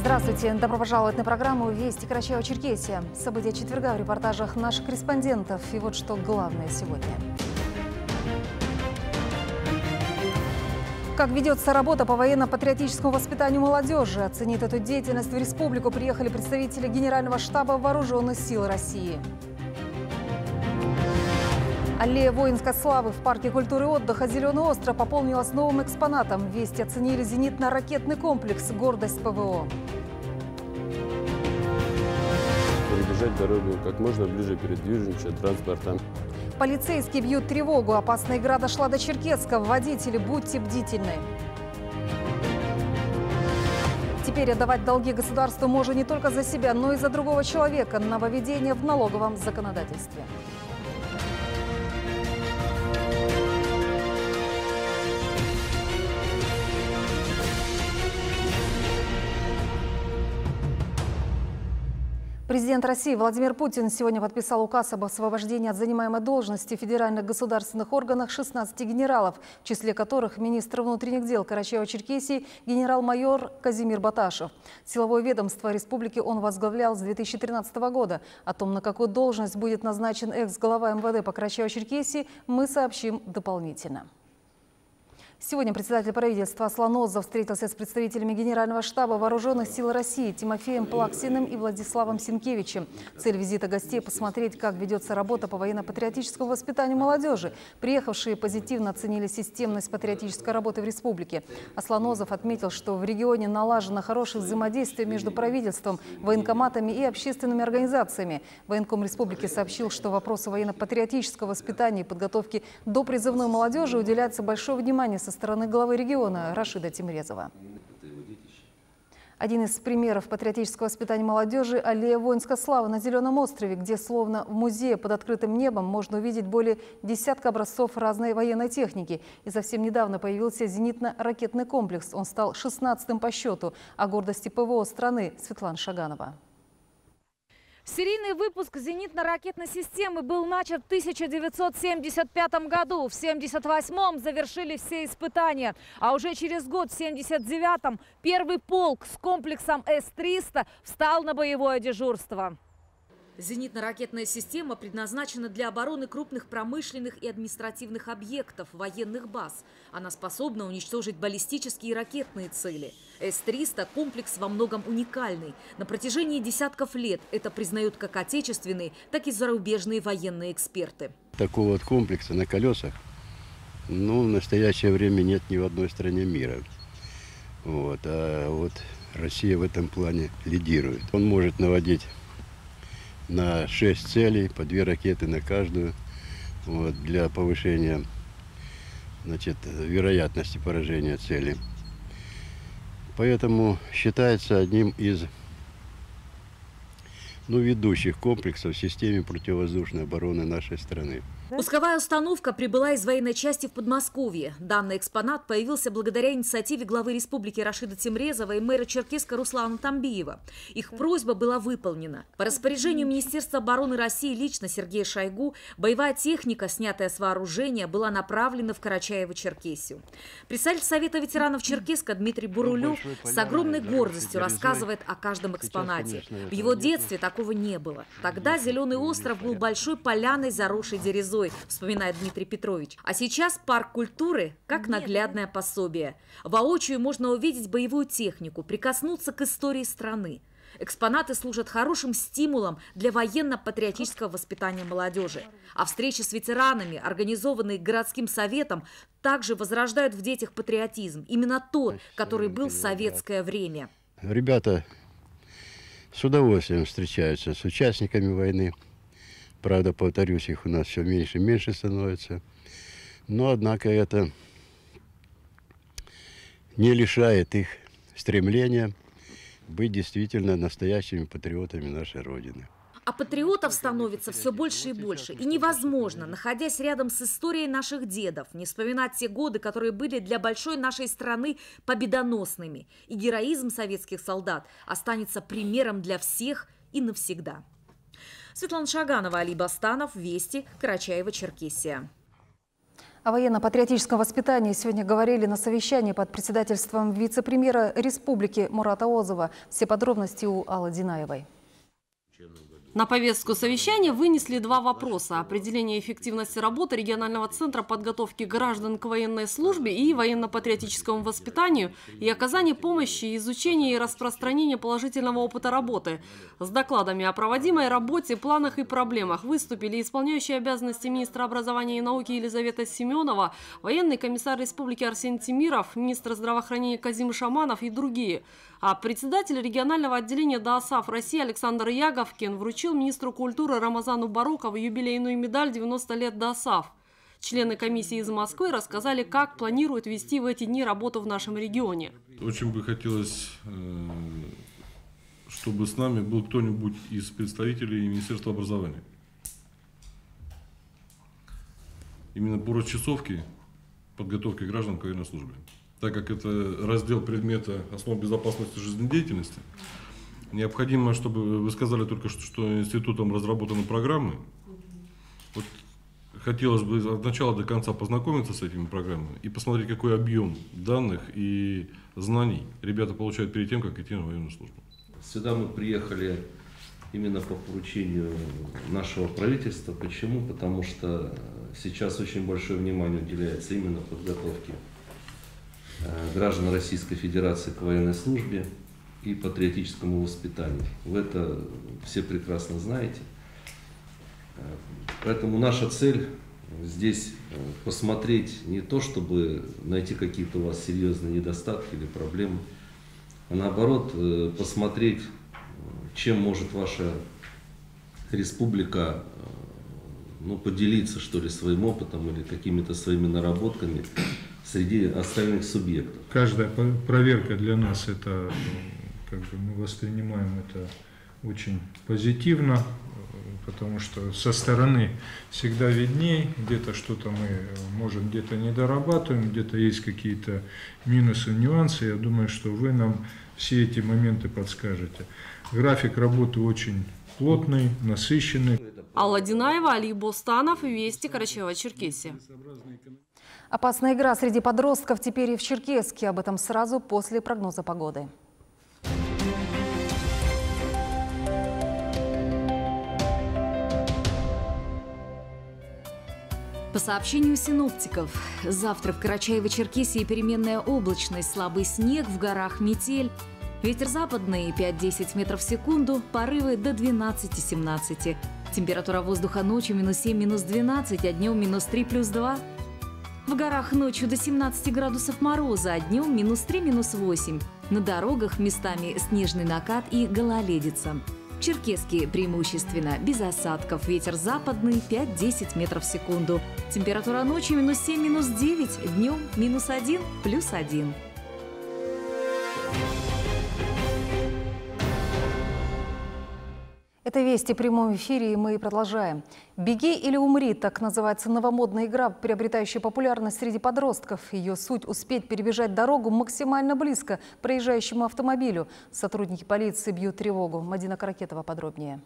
Здравствуйте! Добро пожаловать на программу «Вести Карачаево-Черкесия». События четверга в репортажах наших корреспондентов. И вот что главное сегодня. Как ведется работа по военно-патриотическому воспитанию молодежи? Оценить эту деятельность в республику приехали представители Генерального штаба Вооруженных сил России. Аллея воинской славы в парке культуры и отдыха «Зеленый остров» пополнилась новым экспонатом. Вести оценили зенитно-ракетный комплекс «Гордость ПВО». Перебежать дорогу как можно ближе перед движущимся транспортом. Полицейские бьют тревогу. Опасная игра дошла до Черкесска. Водители, будьте бдительны. Теперь отдавать долги государству можно не только за себя, но и за другого человека. Нововведение в налоговом законодательстве. Президент России Владимир Путин сегодня подписал указ об освобождении от занимаемой должности в федеральных государственных органах 16 генералов, в числе которых министр внутренних дел Карачаево-Черкесии генерал-майор Казимир Баташев. Силовое ведомство республики он возглавлял с 2013 года. О том, на какую должность будет назначен экс-глава МВД по Карачаево-Черкесии, мы сообщим дополнительно. Сегодня председатель правительства Аслан Озов встретился с представителями Генерального штаба Вооруженных сил России Тимофеем Плаксиным и Владиславом Синкевичем. Цель визита гостей – посмотреть, как ведется работа по военно-патриотическому воспитанию молодежи. Приехавшие позитивно оценили системность патриотической работы в республике. Аслан Озов отметил, что в регионе налажено хорошее взаимодействие между правительством, военкоматами и общественными организациями. Военком республики сообщил, что вопросу военно-патриотического воспитания и подготовки до призывной молодежи уделяется большое внимание со стороны главы региона Рашида Тимрезова. Один из примеров патриотического воспитания молодежи – аллея воинской славы на Зеленом острове, где словно в музее под открытым небом можно увидеть более десятка образцов разной военной техники. И совсем недавно появился зенитно-ракетный комплекс. Он стал 16-м по счету. О гордости ПВО страны Светлана Шаганова. Серийный выпуск зенитно-ракетной системы был начат в 1975 году. В 1978-м завершили все испытания. А уже через год, в 1979-м, первый полк с комплексом С-300 встал на боевое дежурство. Зенитно-ракетная система предназначена для обороны крупных промышленных и административных объектов, военных баз. Она способна уничтожить баллистические и ракетные цели. С-300 – комплекс во многом уникальный. На протяжении десятков лет это признают как отечественные, так и зарубежные военные эксперты. Такого вот комплекса на колесах, в настоящее время нет ни в одной стране мира. А вот Россия в этом плане лидирует. Он может наводить на 6 целей, по 2 ракеты на каждую, для повышения вероятности поражения цели. Поэтому считается одним из ведущих комплексов в системе противовоздушной обороны нашей страны. Пусковая установка прибыла из военной части в Подмосковье. Данный экспонат появился благодаря инициативе главы республики Рашида Тимрезова и мэра Черкесска Руслана Тамбиева. Их просьба была выполнена. По распоряжению Министерства обороны России лично Сергея Шойгу боевая техника, снятая с вооружения, была направлена в Карачаево-Черкесию. Представитель Совета ветеранов Черкесска Дмитрий Бурулев с огромной гордостью рассказывает о каждом экспонате. В его детстве такого не было. Тогда Зеленый остров был большой поляной, заросшей дерезой, вспоминает Дмитрий Петрович. А сейчас парк культуры как наглядное пособие. Воочию можно увидеть боевую технику, прикоснуться к истории страны. Экспонаты служат хорошим стимулом для военно-патриотического воспитания молодежи. А встречи с ветеранами, организованные городским советом, также возрождают в детях патриотизм. Именно тот, который был в советское время. Ребята с удовольствием встречаются с участниками войны. Правда, повторюсь, их у нас все меньше и меньше становится. Но, однако, это не лишает их стремления быть действительно настоящими патриотами нашей Родины. А патриотов становится все больше и больше. И невозможно, находясь рядом с историей наших дедов, не вспоминать те годы, которые были для большой нашей страны победоносными. И героизм советских солдат останется примером для всех и навсегда. Светлана Шаганова, Али Бастанов, Вести, Карачаево-Черкесия. О военно-патриотическом воспитании сегодня говорили на совещании под председательством вице-премьера республики Мурата Озова. Все подробности у Аллы Динаевой. На повестку совещания вынесли два вопроса: определение эффективности работы регионального центра подготовки граждан к военной службе и военно-патриотическому воспитанию и оказание помощи, изучения и распространения положительного опыта работы. С докладами о проводимой работе, планах и проблемах выступили исполняющий обязанности министра образования и науки Елизавета Семенова, военный комиссар республики Арсений Тимиров, министр здравоохранения Казим Шаманов и другие. А председатель регионального отделения ДОАСАФ России Александр Яговкин вручил министру культуры Рамазану Барукову юбилейную медаль «90 лет ДОАСАФ». Члены комиссии из Москвы рассказали, как планируют вести в эти дни работу в нашем регионе. Очень бы хотелось, чтобы с нами был кто-нибудь из представителей Министерства образования. Именно по расчасовке подготовки граждан к военной службе. Так как это раздел предмета основ безопасности жизнедеятельности, необходимо, чтобы вы сказали только что институтом разработаны программы. Вот хотелось бы от начала до конца познакомиться с этими программами и посмотреть, какой объем данных и знаний ребята получают перед тем, как идти на военную службу. Сюда мы приехали именно по поручению нашего правительства. Почему? Потому что сейчас очень большое внимание уделяется именно подготовке граждан Российской Федерации к военной службе и патриотическому воспитанию. Вы это все прекрасно знаете. Поэтому наша цель здесь посмотреть не то, чтобы найти какие-то у вас серьезные недостатки или проблемы, а наоборот посмотреть, чем может ваша республика поделиться, что ли, своим опытом или какими-то своими наработками среди остальных субъектов. Каждая проверка для нас это, мы воспринимаем это очень позитивно, потому что со стороны всегда видней, где-то что-то мы, может, где-то не дорабатываем, где-то есть какие-то минусы, нюансы. Я думаю, что вы нам все эти моменты подскажете. График работы очень плотный, насыщенный. Алла Динаева, Али Бостанов, Вести, Карачаево-Черкесия. Опасная игра среди подростков теперь и в Черкесске. Об этом сразу после прогноза погоды. По сообщению синоптиков, завтра в Карачаево-Черкесии переменная облачность, слабый снег, в горах метель. Ветер западный 5-10 метров в секунду, порывы до 12-17. Температура воздуха ночью -7, -12, а днем -3, +2. В горах ночью до 17 градусов мороза, а днем -3, -8. На дорогах местами снежный накат и гололедица. В Черкесске преимущественно без осадков. Ветер западный 5-10 метров в секунду. Температура ночью -7, -9, днем -1, +1. Это «Вести» в прямом эфире, и мы продолжаем. «Беги или умри» – так называется новомодная игра, приобретающая популярность среди подростков. Ее суть – успеть перебежать дорогу максимально близко к проезжающему автомобилю. Сотрудники полиции бьют тревогу. Мадина Каракетова подробнее.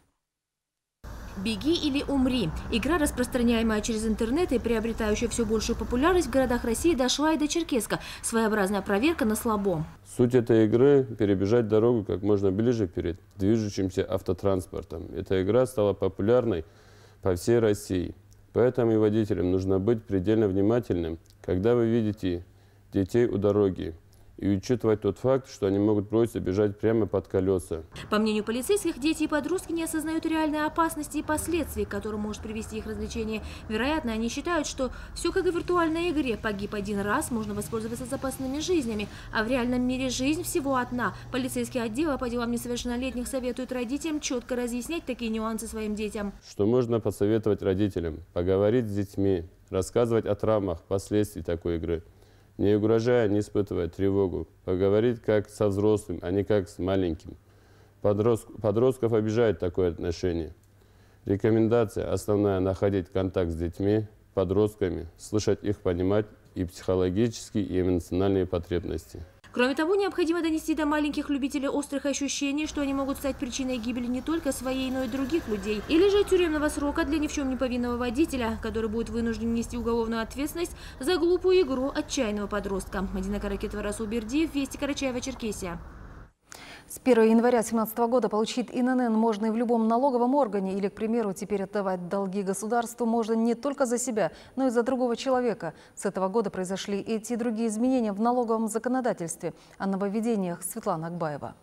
«Беги или умри». Игра, распространяемая через интернет и приобретающая все большую популярность в городах России, дошла и до Черкесска. Своеобразная проверка на слабо. Суть этой игры – перебежать дорогу как можно ближе перед движущимся автотранспортом. Эта игра стала популярной по всей России. Поэтому и водителям нужно быть предельно внимательным, когда вы видите детей у дороги, и учитывать тот факт, что они могут броситься бежать прямо под колеса. По мнению полицейских, дети и подростки не осознают реальной опасности и последствий, к которым может привести их развлечение. Вероятно, они считают, что все как и в виртуальной игре. Погиб один раз, можно воспользоваться запасными жизнями, а в реальном мире жизнь всего одна. Полицейский отдел по делам несовершеннолетних советует родителям четко разъяснять такие нюансы своим детям. Что можно посоветовать родителям? Поговорить с детьми, рассказывать о травмах, последствий такой игры. Не угрожая, не испытывая тревогу. Поговорить как со взрослым, а не как с маленьким. Подростков обижает такое отношение. Рекомендация основная – находить контакт с детьми, подростками, слышать их, понимать и психологические, и эмоциональные потребности. Кроме того, необходимо донести до маленьких любителей острых ощущений, что они могут стать причиной гибели не только своей, но и других людей. Или же тюремного срока для ни в чем не повинного водителя, который будет вынужден нести уголовную ответственность за глупую игру отчаянного подростка. Мадина Каракетова, Расул Бердиев, Вести, Карачаево-Черкесия. С 1 января 2017 года получить ИНН можно и в любом налоговом органе. Или, к примеру, теперь отдавать долги государству можно не только за себя, но и за другого человека. С этого года произошли эти и другие изменения в налоговом законодательстве. О нововведениях Светлана Акбаева.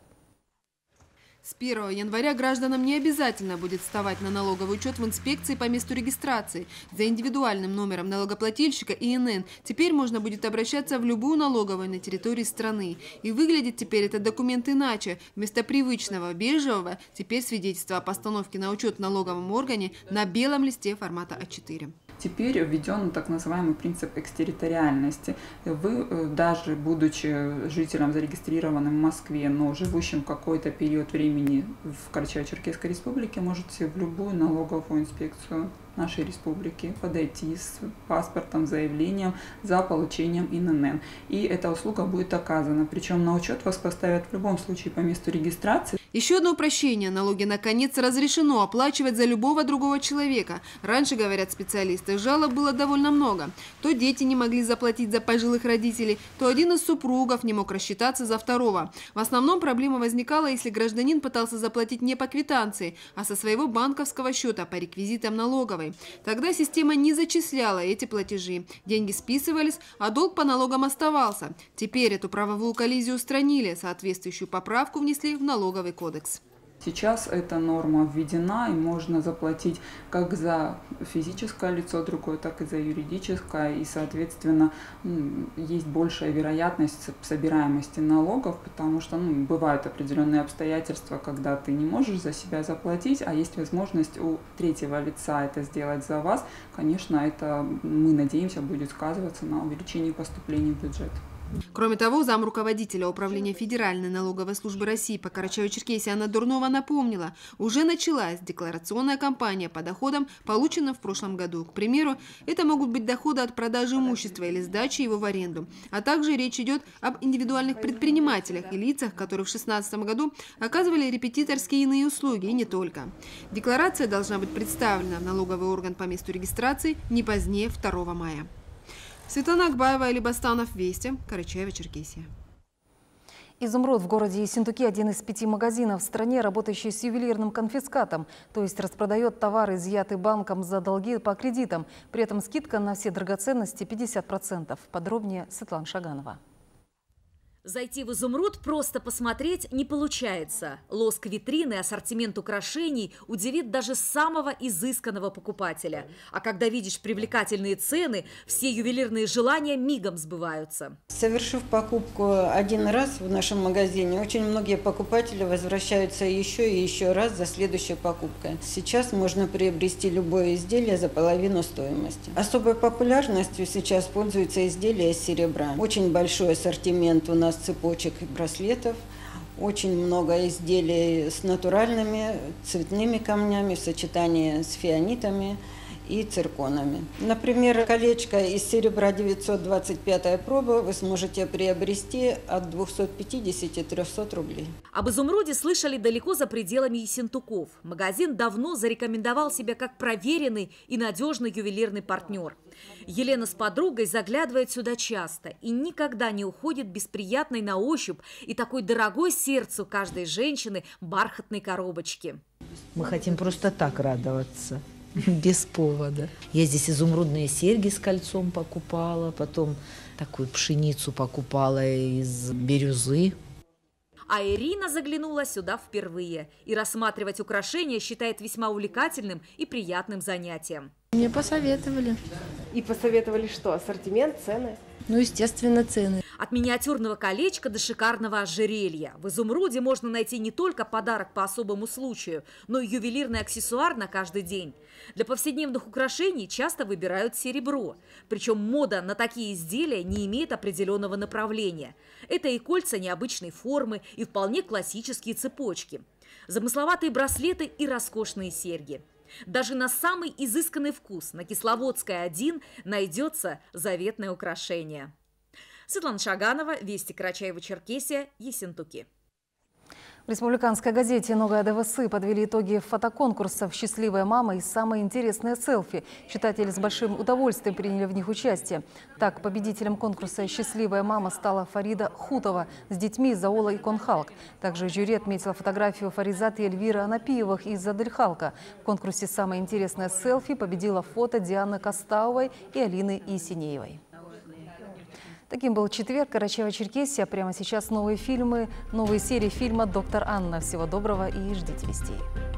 С 1 января гражданам не обязательно будет вставать на налоговый учет в инспекции по месту регистрации. За индивидуальным номером налогоплательщика ИНН теперь можно будет обращаться в любую налоговую на территории страны. И выглядит теперь этот документ иначе. Вместо привычного бежевого теперь свидетельство о постановке на учет в налоговом органе на белом листе формата А4. Теперь введен так называемый принцип экстерриториальности. Вы, даже будучи жителем, зарегистрированным в Москве, но живущим какой-то период времени в Карачаево-Черкесской республике, можете в любую налоговую инспекцию нашей республики подойти с паспортом, заявлением за получением ИНН. И эта услуга будет оказана. Причем на учет вас поставят в любом случае по месту регистрации. Еще одно упрощение. Налоги, наконец, разрешено оплачивать за любого другого человека. Раньше, говорят специалисты, жалоб было довольно много. То дети не могли заплатить за пожилых родителей, то один из супругов не мог рассчитаться за второго. В основном проблема возникала, если гражданин пытался заплатить не по квитанции, а со своего банковского счета по реквизитам налоговой. Тогда система не зачисляла эти платежи. Деньги списывались, а долг по налогам оставался. Теперь эту правовую коллизию устранили, соответствующую поправку внесли в налоговый кодекс. Сейчас эта норма введена, и можно заплатить как за физическое лицо другое, так и за юридическое. И, соответственно, есть большая вероятность собираемости налогов, потому что бывают определенные обстоятельства, когда ты не можешь за себя заплатить, а есть возможность у третьего лица это сделать за вас. Конечно, это, мы надеемся, будет сказываться на увеличении поступлений в бюджет. Кроме того, замруководителя Управления Федеральной налоговой службы России по Карачаево-Черкесии Анна Дурнова напомнила, уже началась декларационная кампания по доходам, полученным в прошлом году. К примеру, это могут быть доходы от продажи имущества или сдачи его в аренду. А также речь идет об индивидуальных предпринимателях и лицах, которые в 2016 году оказывали репетиторские и иные услуги, и не только. Декларация должна быть представлена в налоговый орган по месту регистрации не позднее 2 мая. Светлана Акбаева, Али Бастанов, Вести, Карачаево-Черкесия. «Изумруд» в городе Ессентуки – один из 5 магазинов в стране, работающий с ювелирным конфискатом, то есть распродает товары, изъятые банком за долги по кредитам. При этом скидка на все драгоценности 50%. Подробнее Светлана Шаганова. Зайти в «Изумруд» просто посмотреть не получается. Лоск витрины, ассортимент украшений удивит даже самого изысканного покупателя. А когда видишь привлекательные цены, все ювелирные желания мигом сбываются. Совершив покупку один раз в нашем магазине, очень многие покупатели возвращаются еще и еще раз за следующей покупкой. Сейчас можно приобрести любое изделие за половину стоимости. Особой популярностью сейчас пользуются изделия из серебра. Очень большой ассортимент у нас цепочек и браслетов, очень много изделий с натуральными цветными камнями в сочетании с фианитами и цирконами. Например, колечко из серебра 925 пробы вы сможете приобрести от 250-300 рублей. Об «Изумруде» слышали далеко за пределами Ессентуков. Магазин давно зарекомендовал себя как проверенный и надежный ювелирный партнер. Елена с подругой заглядывает сюда часто и никогда не уходит без приятной на ощупь и такой дорогой сердцу каждой женщины бархатной коробочки. Мы хотим просто так радоваться. Без повода. Я здесь изумрудные серьги с кольцом покупала, потом такую пшеницу покупала из бирюзы. А Ирина заглянула сюда впервые и рассматривать украшения считает весьма увлекательным и приятным занятием. Мне посоветовали. И посоветовали что? Ассортимент, цены? Ну, естественно, цены. От миниатюрного колечка до шикарного ожерелья. В «Изумруде» можно найти не только подарок по особому случаю, но и ювелирный аксессуар на каждый день. Для повседневных украшений часто выбирают серебро. Причем мода на такие изделия не имеет определенного направления. Это и кольца необычной формы, и вполне классические цепочки. Замысловатые браслеты и роскошные серьги. Даже на самый изысканный вкус на Кисловодской 1 найдется заветное украшение. Светлана Шаганова, Вести, Карачаево-Черкесия, Ессентуки. В республиканской газете «Новая ДВС» подвели итоги фотоконкурсов «Счастливая мама» и «Самые интересные селфи». Читатели с большим удовольствием приняли в них участие. Так, победителем конкурса «Счастливая мама» стала Фарида Хутова с детьми из аула Иконхалк. Также жюри отметила фотографию Фаризат и Эльвиры Анапиевых из Адельхалка. В конкурсе «Самое интересное селфи» победила фото Дианы Костаовой и Алины Есенеевой. Таким был четверг. Карачаево-Черкесия. Прямо сейчас новые серии фильма «Доктор Анна». Всего доброго и ждите вестей.